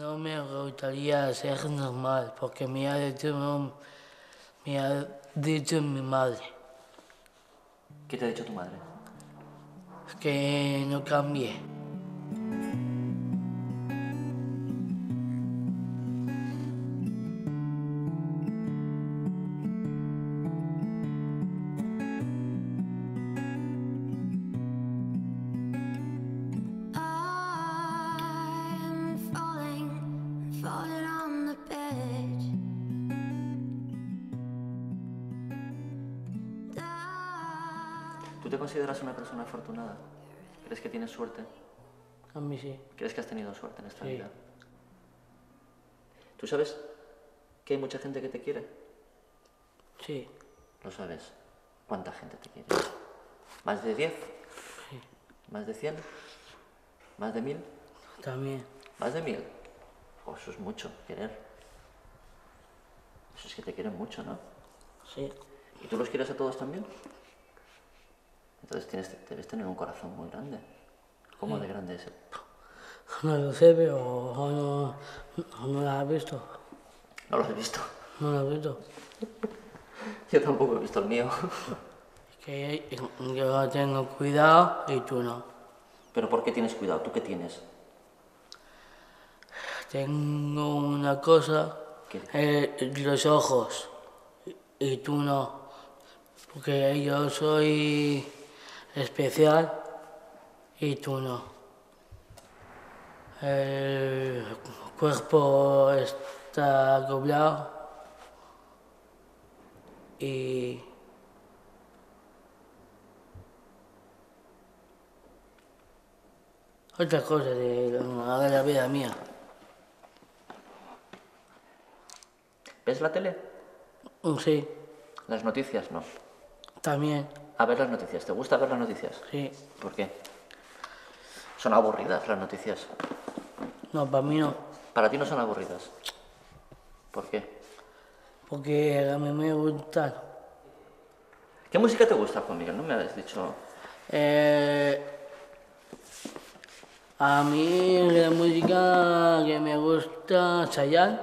no me gustaría ser normal, porque me ha dicho mi madre ¿Qué te ha dicho tu madre? que no cambie. I'm falling on the bed. ¿Tú te consideras una persona afortunada? ¿Crees que tienes suerte? A mí sí. ¿Crees que has tenido suerte en esta Sí. vida? ¿Tú sabes que hay mucha gente que te quiere? Sí. ¿Lo sabes? ¿Cuánta gente te quiere? ¿Más de 10? Sí. ¿Más de 100? ¿Más de 1000? También. ¿Más de 1000? Oh, eso es mucho, querer. Eso es que te quieren mucho, ¿no? Sí. ¿Y tú los quieres a todos también? Entonces debes tener un corazón muy grande. ¿Cómo de grande es? No lo sé, pero no lo has visto. No lo has visto. No lo has visto. Yo tampoco he visto el mío. Es que yo tengo cuidado y tú no. ¿Pero por qué tienes cuidado? ¿Tú qué tienes? Tengo una cosa, los ojos, y tú no. Porque yo soy especial y tú no. El cuerpo está doblado y otra cosa de la vida mía. ¿Ves la tele? Sí, Las noticias, no. también, A ver las noticias. ¿Te gusta ver las noticias? sí. ¿Por qué? Son aburridas las noticias. No, para mí no. Para ti no son aburridas. ¿Por qué? Porque a mí me gustan. ¿Qué música te gusta, Juan Miguel? No me habéis dicho... Eh, a mí la música que me gusta, Chayanne,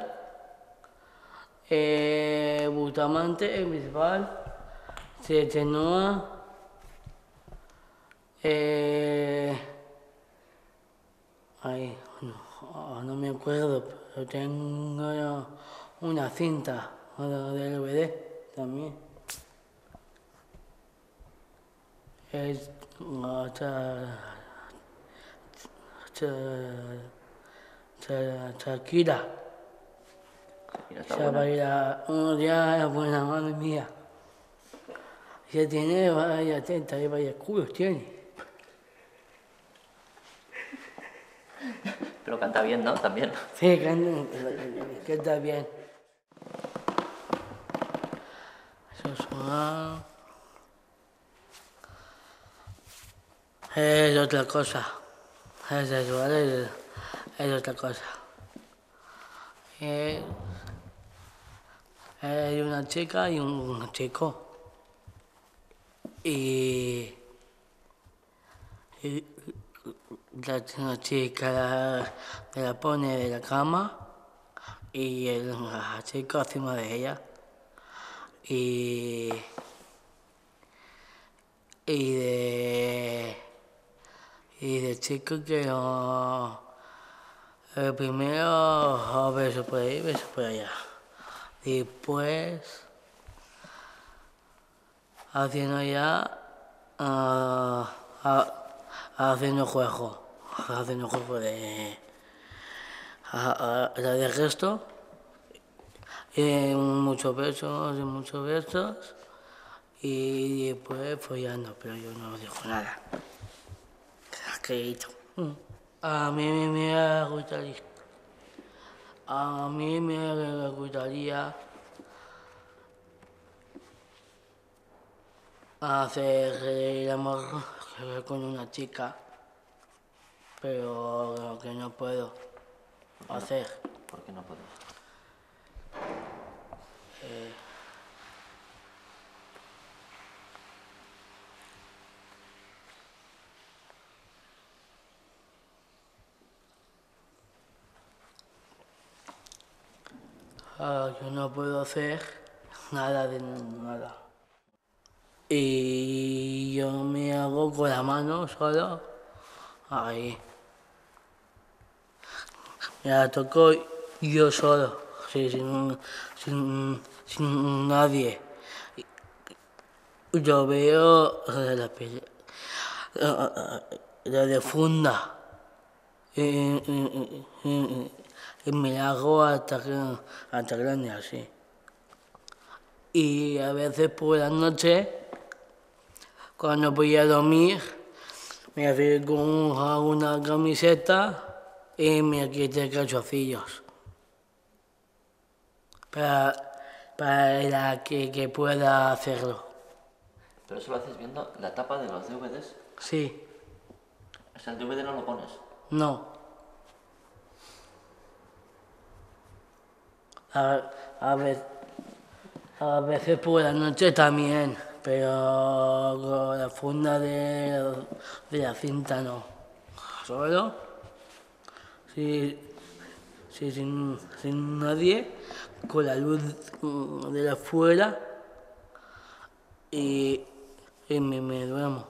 Bustamante, Bisbal, Chenoa, ay, no me acuerdo, pero tengo una cinta de DVD también. Es Shakira. Mira, está Esa buena. baila unos días es buena, madre mía. Ya tiene, vaya teta y vaya culos tiene. Pero canta bien, ¿no? También. Sí, canta bien. Eso es otra cosa. Es sexual, es otra cosa. Hay una chica y un chico. Y la chica la pone de la cama y el chico encima de ella. Y de chico que primero beso por ahí, beso por allá. Después haciendo ya haciendo juego de gesto, muchos besos y después follando, pero yo no digo nada. Quedito. A mí me gustaría hacer el amor con una chica, pero que no puedo hacer. ¿Por qué no puedes? yo no puedo hacer nada de nada. Y yo me hago con la mano solo, ahí. Me la toco yo solo, sí, sin nadie. Yo veo la de funda y me la hago hasta grande así. Y a veces por la noche, cuando voy a dormir, me acerco a una camiseta y me quito calzoncillos. Para que pueda hacerlo. Pero eso lo haces viendo la tapa de los DVDs. Sí, O sea, el DVD no lo pones. no. A, a veces por la noche también, pero con la funda de la cinta no. Solo, sí, sí, sin nadie, con la luz de la afuera y me duermo.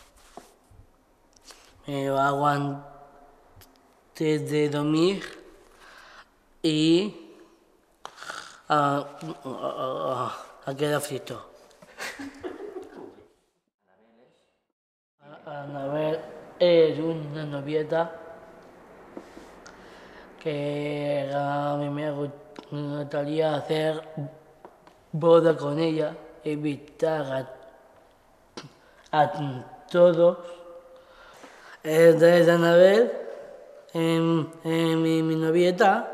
Me lo hago antes de dormir y a quedar frito. Anabel es una novieta que a mí me gustaría hacer boda con ella, invitar a todos. Entonces Anabel, mi novieta,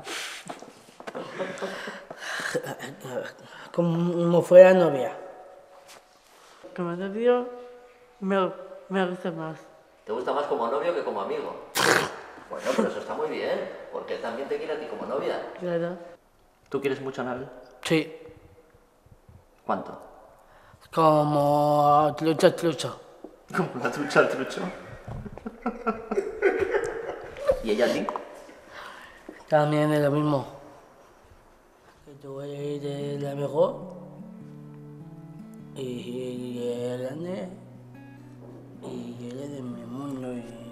como fuera novia. Como novio me gusta más. ¿Te gusta más como novio que como amigo? Bueno, pero eso está muy bien, porque él también te quiere a ti como novia. Claro. ¿Tú quieres mucho a Anabel? Sí, ¿Cuánto? como trucho. Como la trucha al trucho. ¿Y ella a ti? También es lo mismo. Que tú eres la mejor y él grande y él es de mi mundo.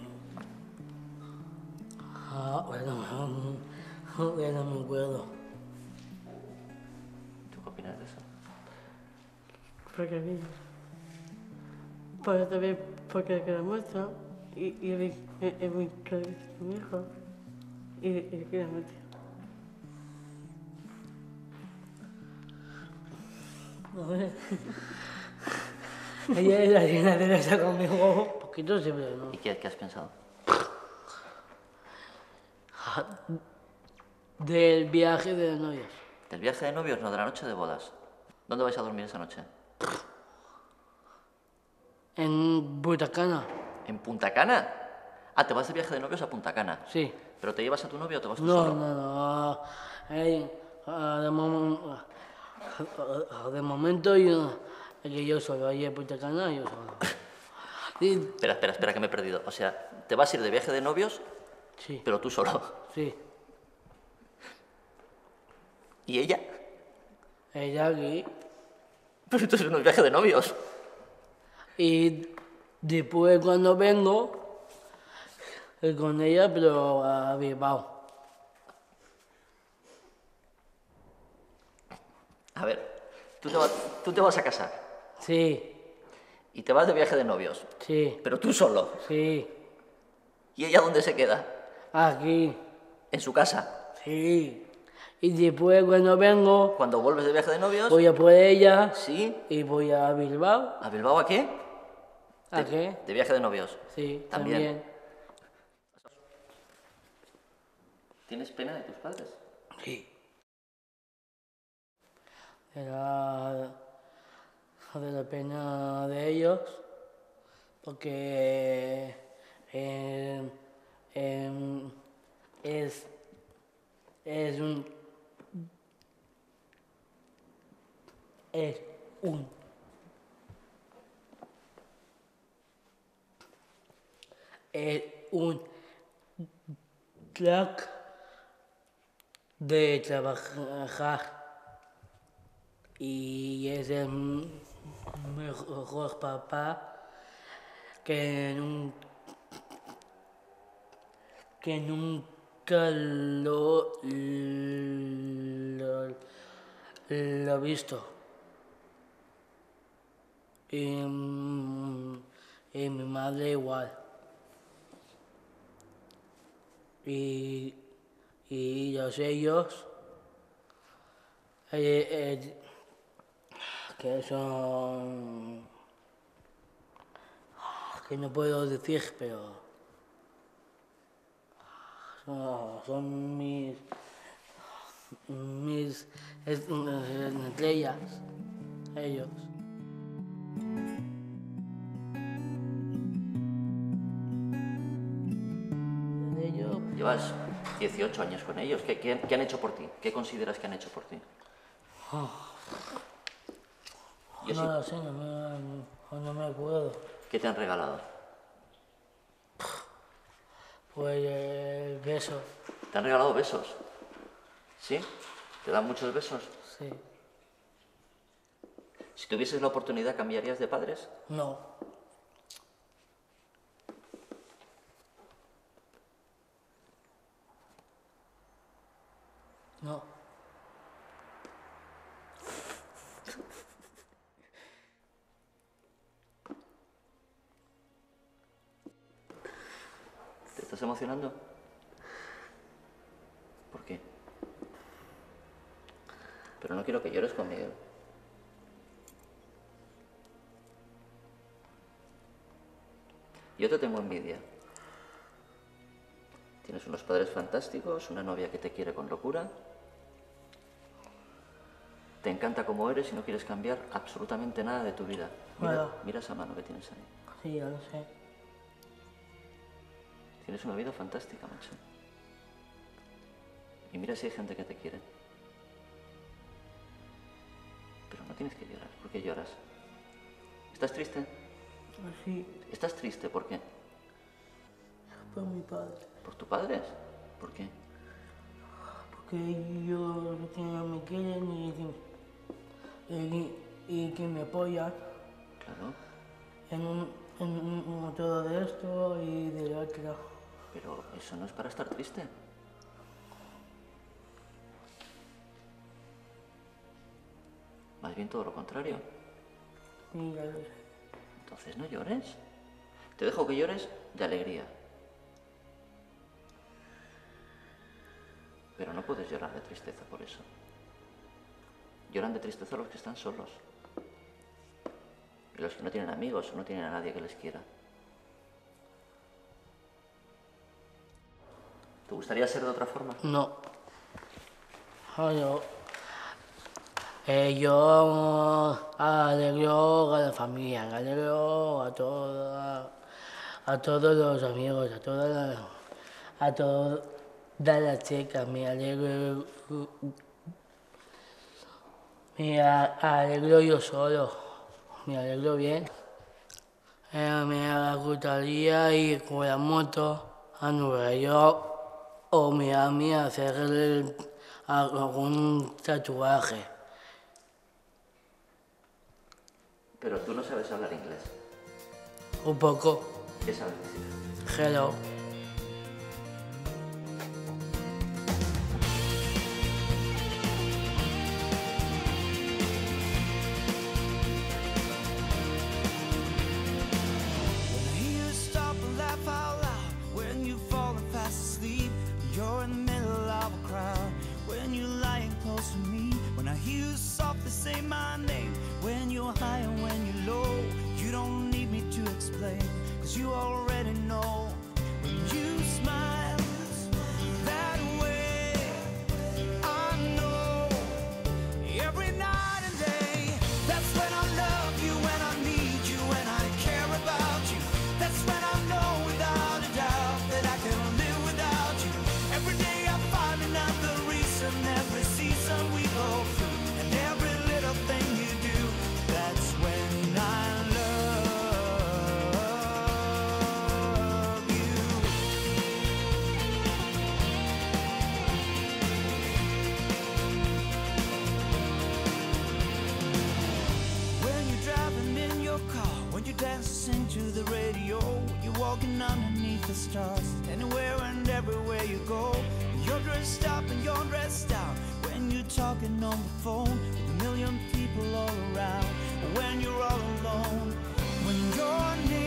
Bueno, no me acuerdo. ¿Tú qué opinas de eso? Porque a mí, porque también, porque queda mucho y es muy caro mi hijo y le queda mucho. Ella es la llena de esa conmigo, poquito siempre, ¿no? ¿Y qué has pensado? Del viaje de los novios. Del viaje de novios, no, de la noche de bodas. ¿Dónde vais a dormir esa noche? En Butacana, ¿En Punta Cana? Ah, te vas de viaje de novios a Punta Cana. sí. ¿Pero te llevas a tu novio o te vas tú No, solo? no. De momento yo, que yo solo, ahí en Butacana, yo solo. Sí, Espera, que me he perdido. O sea, te vas a ir de viaje de novios, sí, pero tú solo. sí. ¿Y ella? Ella aquí. Pero entonces no es viaje de novios. Y después cuando vengo, con ella, pero a Bilbao. A ver, tú te vas a casar Sí, y te vas de viaje de novios, sí, pero tú solo. sí. ¿Y ella dónde se queda? Aquí, En su casa. sí. Y después cuando vengo, Cuando vuelves de viaje de novios, voy a por ella sí. y voy a Bilbao. ¿A Bilbao a qué? ¿A qué? De viaje de novios. Sí, También. también. ¿Tienes pena de tus padres? Sí. Era de la pena de ellos porque em, es, es un es un es un crack de trabajar y es el mejor papá que nunca lo he visto. Y mi madre igual. Y ellos que son, que no puedo decir, pero son mis estrellas, ellos. Llevas 18 años con ellos. ¿Qué han hecho por ti? ¿Qué consideras que han hecho por ti? Yo No sí. lo sé, no me acuerdo. ¿Qué te han regalado? Pues besos, ¿Te han regalado besos? ¿Sí? ¿Te dan muchos besos? sí. Si tuvieses la oportunidad, ¿cambiarías de padres? No. No. ¿Te estás emocionando? ¿Por qué? Pero no quiero que llores con Miguel. Yo te tengo envidia. Tienes unos padres fantásticos, una novia que te quiere con locura. Te encanta como eres y no quieres cambiar absolutamente nada de tu vida. Bueno. Mira esa mano que tienes ahí. Sí, ya lo sé. Tienes una vida fantástica, macho. Y mira si hay gente que te quiere. Pero no tienes que llorar. ¿Por qué lloras? ¿Estás triste? Sí, ¿Estás triste? ¿Por qué? por mi padre. ¿Por tu padre? ¿Por qué? Porque ellos que no me quieren y que me apoyan Claro. en todo de esto y del otro. Pero eso no es para estar triste. Más bien todo lo contrario. Y ya lo sé. Entonces no llores. Te dejo que llores de alegría. Pero no puedes llorar de tristeza por eso. Lloran de tristeza los que están solos. Y los que no tienen amigos o no tienen a nadie que les quiera. ¿Te gustaría ser de otra forma? No. Yo alegro a la familia, alegro a todos los amigos, a todas las chicas, me alegro yo solo, me alegro bien. Me gustaría ir con la moto a Nueva York o Miami a hacer algún tatuaje. Pero tú no sabes hablar inglés. Un poco. ¿Qué sabes decir? Hello. When I hear you stop and laugh out loud, when you've fallen fast asleep, you're in the middle of a crowd, when you're lying close to me, when I hear you softly say my name, when you're high and when you're low, you don't need me to explain, 'cause you already know. When walking underneath the stars. Anywhere and everywhere you go, you're dressed up and you're dressed out. When you're talking on the phone with a million people all around, when you're all alone, when you're near